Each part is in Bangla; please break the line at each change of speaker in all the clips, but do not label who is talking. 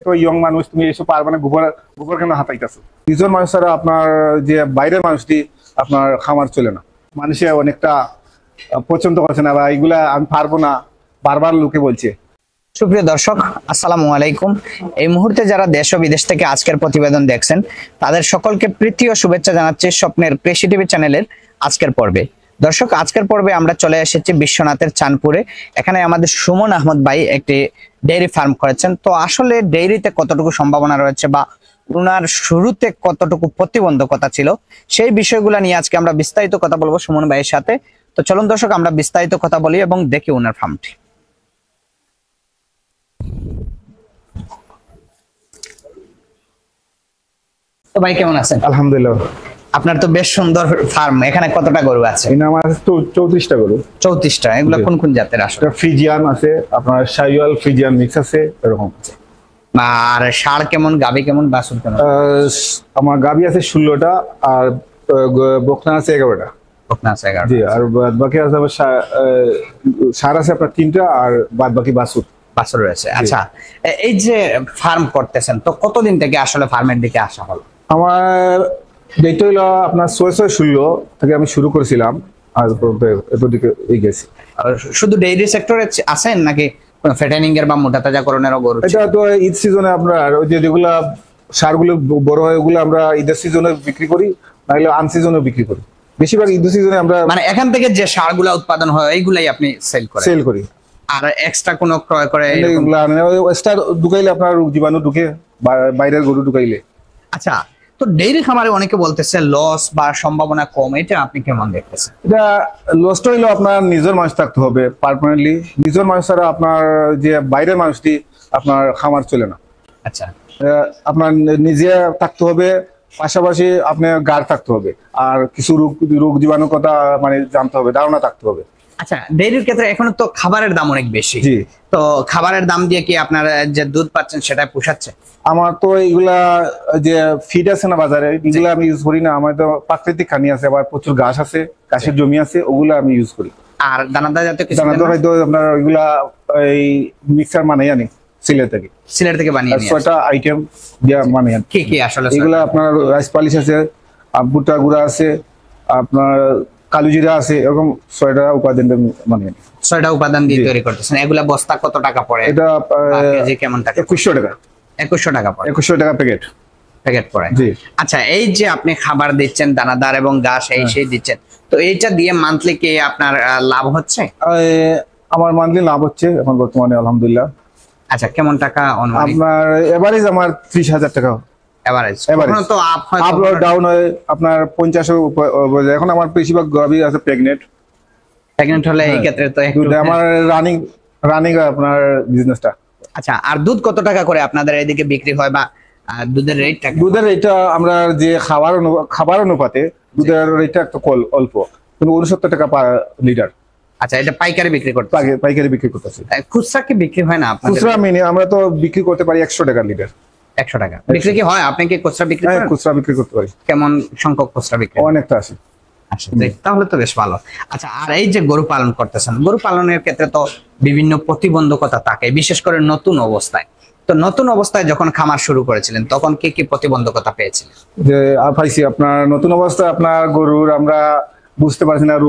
তো ইয়ং মানুষ, তুমি এসব পারবে না, গোবর গোবর কেন হাতাইতেছো? নিজের মানুষ ছাড়া আপনার যে বাইরের মানুষ দিয়ে আপনার খামার চলে না। মানুষে অনেকটা পছন্দ করছে না, বা এগুলা আমি পারবো না, বারবার লোকে বলছে।
সুপ্রিয় দর্শক, আসসালামু আলাইকুম। এই মুহূর্তে যারা দেশ ও বিদেশ থেকে আজকের প্রতিবেদন দেখছেন, তাদের সকলকে প্রীতি ও শুভেচ্ছা জানাচ্ছি স্বপ্নের কৃষি টিভি চ্যানেলের আজকের পর্বে। দর্শক, আজকের পর্বে আমরা চলে এসেছি বিশ্বনাথের চাঁদপুরে। এখানে আমাদের সুমন আহমদ ভাই একটি ডেইরি ফার্ম করেছেন। তো আসলে ডেইরিতে কতটুকু সম্ভাবনা রয়েছে বা উনার শুরুতে কতটুকু প্রতিবন্ধকতা ছিল, সেই বিষয়গুলো নিয়ে আজকে আমরা বিস্তারিত কথা বলবো সুমন ভাইয়ের সাথে। তো চলুন দর্শক, আমরা বিস্তারিত কথা বলি এবং দেখি উনার ফার্মটি। তো ভাই কেমন আছেন?
আলহামদুলিল্লাহ।
আপনার তো বেশ সুন্দর ফার্ম। এখানে কতটা গরু আছে?
আমার তো 34টা গরু।
34টা। এগুলো কোন কোন জাতের? আসলে
ফ্রিজিয়ান আছে, আপনার শাইওয়াল ফ্রিজিয়ান মিক্স আছে, এরকম আছে।
আর ষাঁড় কেমন, গাভী কেমন, বাছুর কেমন?
আমার গাভী আছে 16টা, আর বকনা আছে 11টা।
বকনা আছে 11টা।
জি, আর বাদ বাকি আছে ষাঁড় আছে আপনার 3টা, আর বাদ বাকি বাছুর
রয়েছে। আচ্ছা, এই যে ফার্ম করতেছেন, তো কতদিন থেকে আসলে ফার্মের দিকে আসা হলো?
আমার যেটা হলো আপনার 6-16 থেকে আমি শুরু করেছিলাম, আর এতদিকে গেছি।
শুধু ডেইরি সেক্টরে আছেন নাকি ফ্যাটেনিং এর বা মোটা তাজাকরণেরও গরু?
এটা তো ঈদ সিজনে আপনার ওই যেগুলা ষাঁড়গুলো বড় হয়, ওগুলো আমরা ঈদের সিজনে বিক্রি করি, নাহলে আন সিজনে বিক্রি করি। বেশিরভাগ ঈদ সিজনে আমরা,
মানে এখান থেকে যে ষাঁড়গুলা উৎপাদন হয় এইগুলাই আপনি সেল করি? আর এক্সট্রা কোনো ক্রয় করে
এক্সট্রা ঢুকাইলে আপনার জীবাণু ঢুকে, বাইরের গরু ঢুকাইলে।
আচ্ছা, তো ডেইরি খামারে অনেকে বলতেছে লস বা সম্ভাবনা কম, এটা আপনি কেমন দেখতেছেন?
এটা লসটা হইলো আপনার নিজের মানুষ থাকতে হবে পার্মানেন্টলি। নিজের মানুষ ছাড়া আপনার যে বাইরের মানুষটি আপনার খামার চলে না।
আচ্ছা,
আপনার নিজে থাকতে হবে, পাশাপাশি আপনার গার্ড থাকতে হবে, আর কিছু রোগ জীবাণু কথা মানে জানতে হবে, ধারণা থাকতে হবে।
আচ্ছা, ডেইরির ক্ষেত্রে এখন তো খাবারের দাম অনেক বেশি।
জি।
তো খাবারের দাম দিয়ে কি আপনার যে দুধ পাচ্ছেন সেটা পোষাচ্ছে?
আমার তো এইগুলা যে ফিড আছে না বাজারে, এগুলা আমি ইউজ করি না। আমার তো প্রাকৃতিক খানি আছে, আবার প্রচুর ঘাস আছে, ঘাসের জমি আছে, ওগুলা আমি ইউজ করি।
আর দানাদার জাতীয় কিছু?
দানাদার হয়তো আপনার ওইগুলা এই মিক্সার বানাই আনি সিলেট থেকে বানিয়ে আনি। 6টা আইটেম দিয়া বানাই আনি।
কি কি আসলে?
এগুলা আপনার রাইস পালিশ আছে, ভুট্টা গুঁড়া আছে, আপনার কালো জিরা আছে, এরকম 6টা উপাদান বানিয়ে আনি।
6টা উপাদান দিয়ে তৈরি করতেছেন। এগুলা বস্তা কত টাকা পড়ে?
এটা
কেজি কেমন টাকা?
2100 টাকা।
2100 টাকা পড়ে?
2100 টাকা প্যাকেট
পড়ে।
জি।
আচ্ছা, এই যে আপনি খাবার দিচ্ছেন, দানাদার এবং ঘাস এই সেই দিচ্ছেন, তো এইটা দিয়ে মান্থলি কি আপনার লাভ হচ্ছে?
আমার মান্থলি লাভ হচ্ছে এখন বর্তমানে আলহামদুলিল্লাহ।
আচ্ছা, কেমন টাকা?
আপনার এভারেজ আমার 30,000 টাকা এভারেজ।
তো আপ
ডাউন হয় আপনার 50 এখন আমার বেশিরভাগ গাভী আছে প্রেগনেন্ট
হলে এই ক্ষেত্রে তো একটু
আমার রানিং আপনার বিজনেসটা।
আচ্ছা, আর দুধ কত টাকা করে আপনাদের এদিকে বিক্রি হয়, বা দুধের রেটটা?
দুধের রেটটা আমরা যে খাবার অনুপাতে দুধের রেটটা একটু অল্প, কিন্তু 69 টাকা পার লিটার।
আচ্ছা, এটা পাইকারি বিক্রি করতে?
পাইকারি বিক্রি করতেছি।
খুচরা কি বিক্রি হয় না আপনাদের?
খুচরা আমরা তো বিক্রি করতে পারি 100 টাকা লিটার।
100 টাকা বিক্রি কি হয়? আপনি কি খুচরা বিক্রি করেন?
খুচরা বিক্রি করতে পারি।
কেমন সংখ্যক খুচরা বিক্রি?
অনেকটা আছে।
আচ্ছা, তাহলে তো বেশ ভালো। আচ্ছা, আর এই যে গরু পালন করতেছেন, গরু পালনের ক্ষেত্রে তো বিভিন্ন প্রতিবন্ধকতা থাকে, বিশেষ করে নতুন অবস্থায়। তো নতুন অবস্থায় যখন খামার শুরু করেছিলেন, তখন কি কি প্রতিবন্ধকতা পেয়েছিলেন?
যে পাইছি আপনার নতুন অবস্থায় আপনার গরুর আমরা বুঝতে পারছি না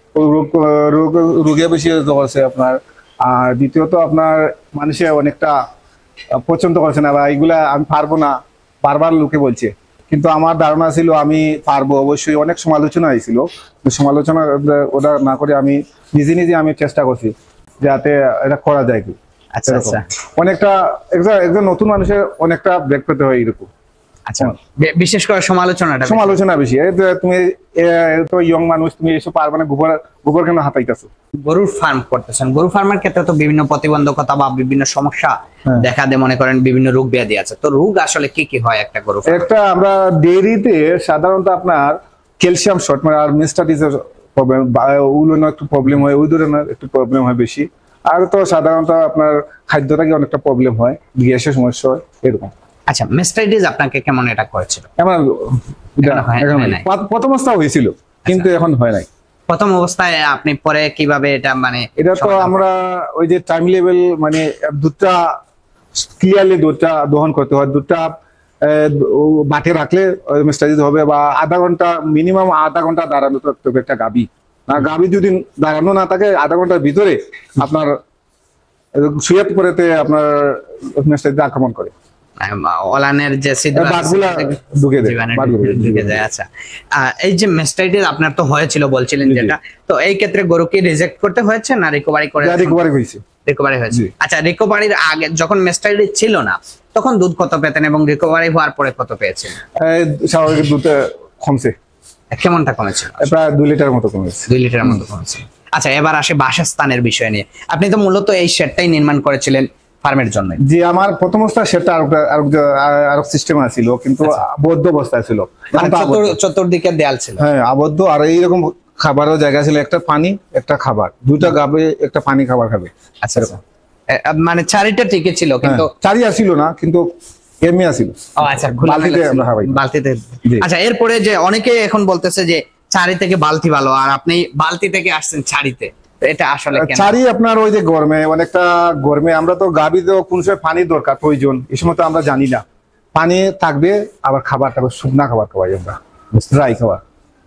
রোগে বেশি আছে আপনার। আর দ্বিতীয়ত আপনার মানুষে অনেকটা পছন্দ করছে না, বা এগুলা আমি পারবো না, বারবার লোকে বলছে। কিন্তু আমার ধারণা ছিল আমি পারবো অবশ্যই। অনেক সমালোচনা হয়েছিল, সমালোচনা ওটা না করে আমি নিজে আমি চেষ্টা করছি যাতে এটা করা যায়। কি
আচ্ছা আচ্ছা,
অনেকটা একজন নতুন মানুষের অনেকটা ব্রেক পেতে হয় এরকম।
আচ্ছা, বিশেষ করে সমালোচনা বেশি। তুমি তো ইয়ং মানুষ, তুমি এসব পারবে না, গোবর কেন হাতাইতেছো? গরুর ফার্ম করতেছেন, গরু ফার্মের ক্ষেত্রে তো বিভিন্ন প্রতিবন্ধকতা বা বিভিন্ন সমস্যা দেখা দেয়, মনে করেন বিভিন্ন রোগ ব্যাধি আছে। তো রোগ আসলে কি কি হয় একটা গরু?
একটা আমরা ডেইরিতে সাধারণত আপনার ক্যালসিয়াম শর্ট মানে আর মেস্টাটিসের প্রবলেম, উলনো একটু প্রবলেম হয়, ওই ধরনের একটু প্রবলেম হয় বেশি। আর তো সাধারণত আপনার খাদ্যটাকে অনেকটা প্রবলেম হয়, গ্যাসের সমস্যা হয় এরকম।
আচ্ছা, মেস্টাইটিস আপনাকে কেমন এটা করেছিল?
প্রথম অবস্থা হয়েছিল, কিন্তু এখন হয় নাই।
প্রথম অবস্থায় আপনি পরে কিভাবে এটা মানে?
এটা তো আমরা ওই যে টাইম লেভেল মানে দুধটা ক্লিয়ারলি দুধটা দহন করতে হয়। দুধটা বাটে রাখলে মেস্টাইজ হবে, বা আধা ঘন্টা মিনিমাম আধা ঘন্টা দাঁড়ানো থাকতে হবে একটা গাভী। আর গাভী যদি দাঁড়ানো না থাকে আধা ঘন্টার ভিতরে আপনার শুয়ে পড়েতে আপনার মেস্টাইজ আক্রমণ করে,
ওলানের যে ছিদ্র
বাটগুলা ঢুকে দেয়,
ঢুকে যায়। আচ্ছা, এই যে মেস্টাইটিস আপনার তো হয়েছিল বলছিলেন যেটা, তো এই ক্ষেত্রে গরুকে রিজেক্ট করতে হয়েছে না রিকভারি করে?
রিকভারি হয়েছে।
রিকভারি হয়েছে। আচ্ছা, রিকভারির আগে যখন মেস্টাইটিস ছিল না তখন দুধ কত পেতেন এবং রিকভারি হওয়ার পরে কত পেয়েছেন?
স্বাভাবিক দুধ কমছে।
কেমনটা কমেছে?
প্রায় 2 লিটার মতো কমেছে।
2 লিটারের মতো কমেছে। আচ্ছা, এবার আসে বাসস্থানের বিষয় নিয়ে। আপনি তো মূলত এই শেডটাই নির্মাণ করেছিলেন ফার্মের জন্য?
জি, আমার প্রথম অবস্থা সেটা আর সিস্টেম ছিল, কিন্তু আবদ্ধ অবস্থায় ছিল।
চতুর্দিকে দেয়াল ছিল।
হ্যাঁ, আবদ্ধ। আর এইরকম খাবারও জায়গা ছিল, একটা পানি একটা খাবার, দুটা গাবে একটা পানি খাবার খাবে।
আচ্ছা, মানে চারিটা ঠিকই ছিল, কিন্তু
চারি আসছিল না, কিন্তু এমনি আসছিল।
ও আচ্ছা,
বালতিতে আমরা খাবাই,
বালতিতে। আচ্ছা, এরপরে যে অনেকে এখন বলতেছে যে চারি থেকে বালতি ভালো, আর আপনি বালতি থেকে আসছেন চারিতে, এটা আসলে কেন?
চারি আপনার ওই যে গরমে, অনেকটা গরমে আমরা তো গাভী তো কোন সময় পানির দরকার প্রয়োজন, এই সময় তো আমরা জানি না। পানি থাকবে, আবার খাবারটা শুকনা খাবার খাওয়াই আমরা, ড্রাই খাবার।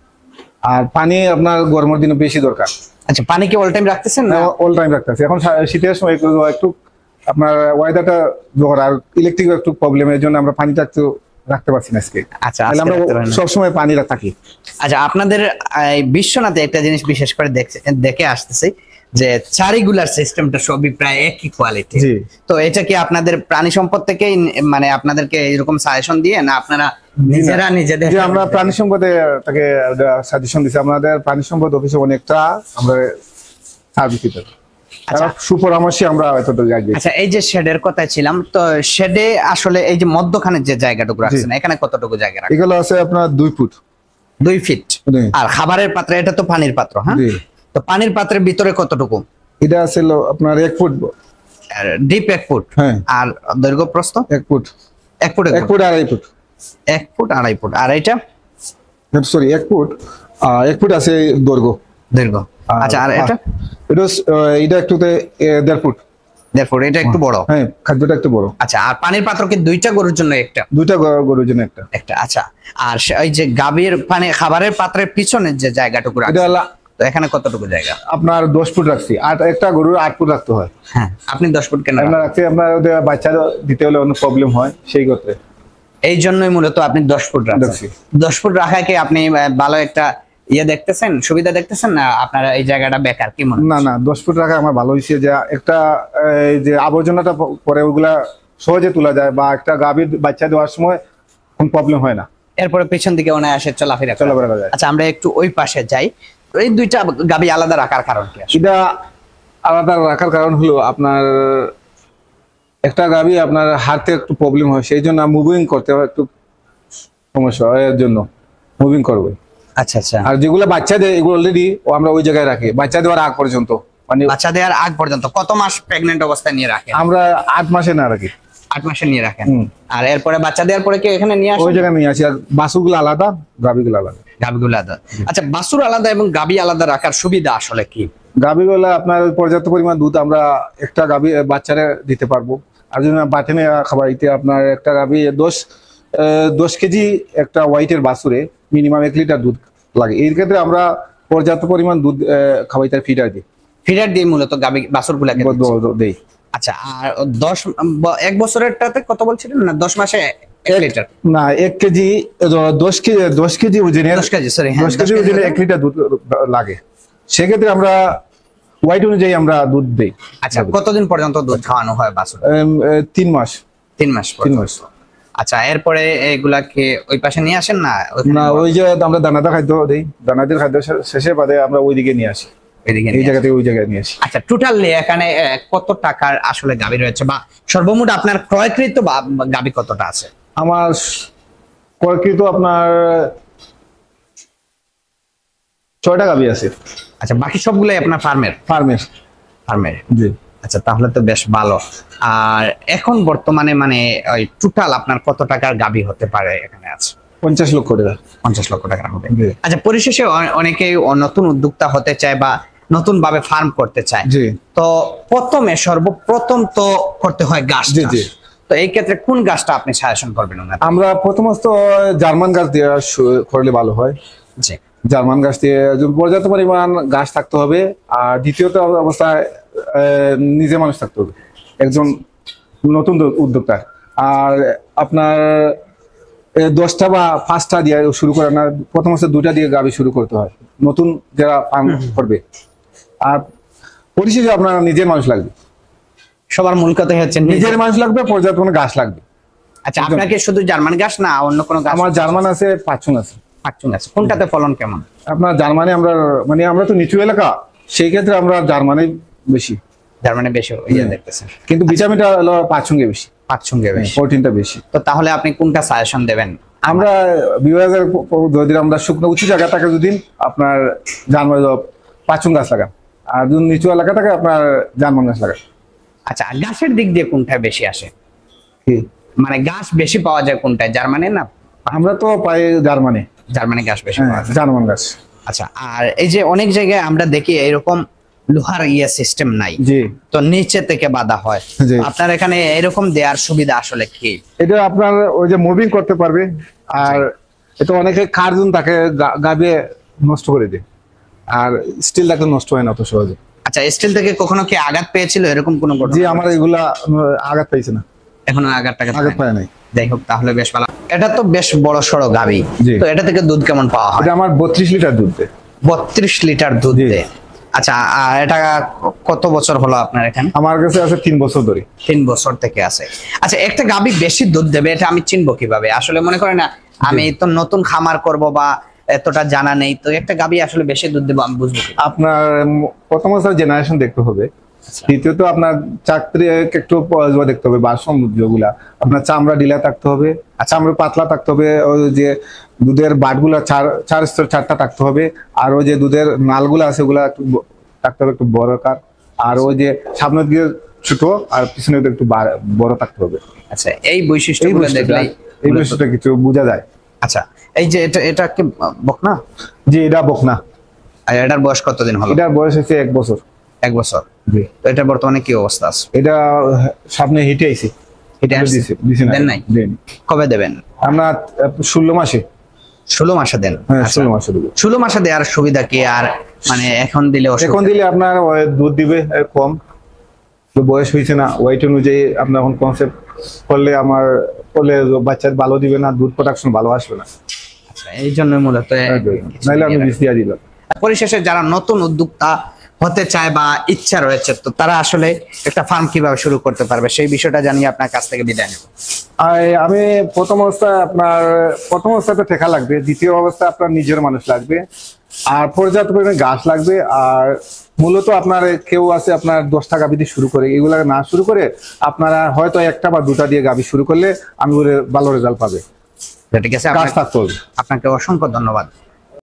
আর পানি আপনার গরমের দিনে বেশি দরকার।
আচ্ছা, পানি কি অল টাইম রাখতেছেন না?
অল টাইম রাখতেছি। এখন শীতের সময় একটু আপনার ওয়েদারটা জ্বর আর ইলেকট্রিক একটু প্রবলেমের জন্য আমরা পানিটা একটু রাখতে পারছি না আজকে।
আচ্ছা,
আমরা সবসময় পানি থাকি।
আচ্ছা, আপনাদের বিশ্বনাথে একটা জিনিস বিশেষ করে দেখে আসতেছি যে চারিগুলার সিস্টেমটা সবই প্রায় একই কোয়ালিটি। তো এটা কি আপনাদের প্রাণী সম্পদ থেকে, মানে আপনাদেরকে এরকম সাজেশন দিয়ে, না আপনারা নিজেরা নিজেদের?
আমরা প্রাণী সম্পদে তাকে সাজেশন দিছি। আমাদের প্রাণী সম্পদ অফিসে অনেকটা আমরা সার্ভিস দিতে, সুপরামর্শে আমরা এতটা জায়গা।
আচ্ছা, এই যে শেডের কথা ছিলাম, তো শেডে আসলে এই যে মধ্যখানের যে জায়গাটুকু রাখছেন, এখানে কতটুকু জায়গা রাখছেন?
এগুলো আছে আপনার 2 ফুট।
2 ফিট। আর খাবারের পাত্র, এটা তো পানির পাত্র, হ্যাঁ? তো পানির পাত্রের ভিতরে কতটুকু?
এটা আছে আপনার 1 ফুট
ডিপ, 1 ফুট।
হ্যাঁ।
আর দৈর্ঘ্য প্রস্থ
1 foot.
1 foot
1 foot 2.5 foot.
1 foot 2.5 foot. আর এটা
সরি 1 ফুট 1 ফুট আছে দৈর্ঘ্য।
আচ্ছা, আর
এটা একটু 1.5 ফুট।
1.5 ফুট। এটা একটু বড়।
হ্যাঁ, খাদ্যটা একটু বড়।
আচ্ছা, আর পানির পাত্র কি দুইটা গরুর জন্য একটা?
দুইটা গরুর জন্য একটা।
আচ্ছা, আর ওই যে গাভীর পানি খাবারের পাত্রের পিছনের যে জায়গাটুকু রাখছেন, তো এখানে কতটুকু জায়গা?
আপনার 10 ফুট রাখছি। আর একটা গরুর 8 ফুট রাখতে হয়।
হ্যাঁ, আপনি 10 ফুট কেন
রাখছি? আপনার বাচ্চা দিতে হলে অনেক প্রবলেম হয়, সেই ক্ষেত্রে
এই জন্যই মূলত আপনি 10 ফুট রাখছেন। 10 ফুট রাখায় কি আপনি ভালো একটা দেখতেছেন, সুবিধা দেখতেছেন, না আপনারা এই জায়গাটা বেকার কি মনে?
না, 10 ফুট রাখা আমার ভালো হয়েছে, যে একটা যে আবর্জনাটা পরে ওগুলা সহজে তোলা যায়, বা একটা গাভীর বাচ্চা দেওয়ার সময় কোন প্রবলেম হয় না।
এরপরে পিছন দিকে অনায়াসে চলাফেরা যায়। আচ্ছা, আমরা একটু ওই পাশে যাই। এই দুইটা গাভী আলাদা রাখার কারণ কি?
এটা আলাদা রাখার কারণ হলো আপনার একটা গাভী আপনার হাতে একটু প্রবলেম হয়, সেই জন্য মুভিং করতে হয়, একটু সমস্যা হয়, এর জন্য মুভিং করবে।
আচ্ছা।
আর যেগুলো বাচ্চা দেয় এগুলো অলরেডি আমরা ওই জায়গায় রাখি, বাচ্চা দেওয়ার আগ পর্যন্ত। মানে
বাচ্চা দেওয়ার আগ পর্যন্ত কত মাস প্রেগন্যান্ট অবস্থায় নিয়ে রাখেন?
আমরা 8 মাসে না রাখি।
8 মাসে নিয়ে রাখেন। আর এরপরে বাচ্চা দেওয়ার পরে কি এখানে নিয়ে আসেন?
ওই জায়গায় নিয়ে আসি। আর বাছুরগুলো আলাদা, গাভীগুলো আলাদা।
আচ্ছা, বাছুর আলাদা এবং গাভী আলাদা রাখার সুবিধা আসলে কি?
গাভীগুলো আপনার পর্যাপ্ত পরিমাণ দুধ আমরা একটা গাভী বাচ্চারে দিতে পারবো। আর যদি বাটেনে খাবার দিতে আপনার একটা গাভী 10 কেজি একটা হোয়াইটের বাছুরে মিনিমাম 1 লিটার দুধ লাগে। এই ক্ষেত্রে আমরা পর্যাপ্ত পরিমাণ দুধ খাওয়াইতে ফিডার দিই
মূলত গাভী বাছুরগুলোকে
দেই।
আচ্ছা, আর 1 বছরেরটাতে কত বলছিলেন? না 10 মাসে 1 লিটার?
না, 1 কেজি 10 কেজি ওজনের
10 কেজি
ওজনের 1 লিটার দুধ লাগে। সেক্ষেত্রে আমরা হোয়াইট অনুযায়ী আমরা দুধ দেই।
আচ্ছা, কতদিন পর্যন্ত দুধ খাওয়ানো হয় বাছুর?
3 মাস।
3 মাস। আচ্ছা, এরপরে এগুলাকে ওই পাশে নিয়ে আসেন না?
ওই যে আমরা দানাদার খাদ্য দেই, দানাদার খাদ্য শেষে বাদে আমরা ওইদিকে নিয়ে আসি, এই জায়গা থেকে ওই জায়গায় নিয়ে আসি।
আচ্ছা, টোটালি এখানে কত টাকার আসলে গাভী রয়েছে, বা সর্বমোট আপনার ক্রয়কৃত গাভী কতটা আছে?
আমার ক্রয়কৃত আপনার 6টা গাভী আছে।
আচ্ছা, বাকি সবগুলাই আপনার ফার্মের? জি। আচ্ছা, তাহলে তো বেশ ভালো। আর এখন বর্তমানে মানে ওই টোটাল আপনার কত টাকার গাভী হতে পারে এখানে আছে?
50 লক্ষ টাকা।
50 লক্ষ টাকা হবে। আচ্ছা, পরিশেষে অনেকেই নতুন উদ্যোক্তা হতে চায় বা নতুন ভাবে ফার্ম করতে চায়, তো সর্বপ্রথম তো করতে হয় ঘাস। তো এই ক্ষেত্রে কোন গাছটা আপনি সাজেশন করবেন ওনাদের?
আমরা প্রথমত জার্মান গাছ দিয়ে করলে ভালো হয়।
জি।
জার্মান গাছ দিয়ে পর্যাপ্ত পরিমাণ গাছ থাকতে হবে। আর দ্বিতীয়ত অবস্থায় নিজে মানুষ থাকতে হবে, একজন নতুন উদ্যোক্তা। আর আপনার 10টা বা 5টা দিয়ে শুরু করে না, প্রথমত 2টা দিয়ে গাভী শুরু করতে হয় নতুন যারা ফার্ম করবে। আর পরিশেষে আপনার নিজের মানুষ লাগবে,
সবার মূল কথা হচ্ছে
নিজের মানুষ লাগবে, পর্যাপ্ত পরিমাণ গাছ লাগবে।
আচ্ছা, আপনাকে শুধু জার্মান গাছ না অন্য কোনো গাছ?
আমার জার্মান আছে, পাঁচুন আছে।
পাঁচুন আছে, কোনটাতে ফলন কেমন?
আপনার জার্মানি আমরা মানে আমরা তো নিচু এলাকা, সেই ক্ষেত্রে আমরা জার্মানি বেশি,
জার্মানি বেশি দেখতেছেন,
কিন্তু ভিটামিনটা হলো পাঁচুঙ্গে বেশি,
পাঁচুঙ্গে বেশি,
প্রোটিনটা বেশি।
তো তাহলে আপনি কোনটা সাজেশন দেবেন?
আমরা বিভাগের যদি আমরা শুকনো উঁচু জায়গা থাকে যদি আপনার জার্মান পাঁচুং গাছ লাগান, আর যদি নিচু এলাকা থাকে আপনার জার্মান গাছ লাগান।
আচ্ছা, গাছের দিক দিয়ে কোনটা বেশি আসে?
কি
মানে গাছ বেশি পাওয়া যায় কোনটায়, জার্মানি না?
আমরা তো পাই জার্মানি,
জার্মানি গাছ বেশি পাওয়া যায়,
জার্মান গাছ।
আচ্ছা, আর এই যে অনেক জায়গায় আমরা দেখি এরকম লোহার সিস্টেম নাই,
জি,
তো নিচে থেকে বাঁধা হয়,
জি।
আপনার এখানে এরকম দেওয়ার সুবিধা আসলে কি?
এটা আপনার ওই যে মুভিং করতে পারবে, আর এটা অনেকে কার্জুন তাকে গাবে নষ্ট করে দেয়, আর স্টিল তাকে নষ্ট হয় না অত সহজে।
আচ্ছা, স্টিল থেকে কখনো কি আঘাত পেয়েছিল এরকম কোনো ঘটনা?
জি, আমার এগুলা আঘাত পাইছে না,
এখনো আঘাত
পায় নাই।
যাই হোক, তাহলে বেশ ভালো। এটা তো বেশ বড় সড়ো গাভী,
জি।
তো এটা থেকে দুধ কেমন পাওয়া হয়?
এটা আমার 32 লিটার দুধ দেয়।
32 লিটার দুধ
জি।
দেয়। আচ্ছা, আর এটা কত বছর হলো আপনার এখানে?
আমার কাছে আছে 3 বছর ধরে।
3 বছর থেকে আছে। আচ্ছা, একটা গাভী বেশি দুধ দেবে এটা আমি চিনবো কিভাবে? আসলে মনে করেন না, আমি তো নতুন খামার করব বা এতটা জানা নেই, তো একটা গাভী আসলে বেশি দুধ দেবে আমি বুঝবো কি?
আপনার প্রথমত জেনারেশন দেখতে হবে, দ্বিতীয়ত আপনার চাকরি একটু দেখতে হবে, যেগুলা আপনার চামড়া ঢিলা থাকতে হবে, চামড়া পাতলা থাকতে হবে, ওই যে দুধের বাটগুলা চার স্তর 4টা থাকতে হবে, আর ওই যে দুধের নালগুলা আছে ওগুলা একটু থাকতে হবে, একটু বড় কার, আর ওই যে সামনের দিকে ছোট আর পিছনে একটু বড় থাকতে হবে।
আচ্ছা, এই বৈশিষ্ট্যগুলো দেখলেই
এই বৈশিষ্ট্যটা কিছু বোঝা যায়।
আচ্ছা, এই যে এটা কি বকনা?
জি, এটা বকনা।
আর এটার বয়স কতদিন হলো?
এটার বয়স হচ্ছে 1 বছর।
1 বছর।
জি।
তো এটা বর্তমানে কি অবস্থা আছে?
এটা সামনে হিটে আইছে,
হিটে আসছে? দেন নাই?
দেন।
কবে দেবেন?
আমরা 16 মাসে।
16 মাসে দেন?
হ্যাঁ,
আচ্ছা,
16 মাসে দেব।
16 মাসে দেওয়ার সুবিধা কি? আর মানে এখন দিলে
এখন দিলে আপনার দুধ দিবে কম, তো বয়স হয়েছে না, ওয়েট অনুযায়ী আপনার এখন কনসেপ্ট করলে আমার করলে বাচ্চার ভালো দিবে না, দুধ প্রোডাকশন ভালো আসবে না।
আচ্ছা, এই জন্য মূলত
নাইলে আমি বিষ দিয়ে দিলাম।
পরিশেষে যারা নতুন উদ্যোক্তা হতে চায় বা ইচ্ছা রয়েছে, তো তারা আসলে একটা ফার্ম কিভাবে শুরু করতে পারবে সেই বিষয়টা জানিয়ে আপনার কাছ থেকে বিদায় নেব।
আমি প্রথম অবস্থাতে ঠেকা লাগবে, দ্বিতীয় অবস্থায় আপনার নিজের মানুষ লাগবে, আর পর্যাপ্ত পরিমাণে গাছ লাগবে। আর মূলত আপনার কেউ আছে আপনার 10টা গাভী দিয়ে শুরু করে, এগুলা না শুরু করে আপনারা হয়তো 1টা বা 2টা দিয়ে গাভী শুরু করলে আমি ভালো রেজাল্ট পাবে।
ঠিক আছে,
গাছ থাকতে হবে।
আপনাকে অসংখ্য ধন্যবাদ।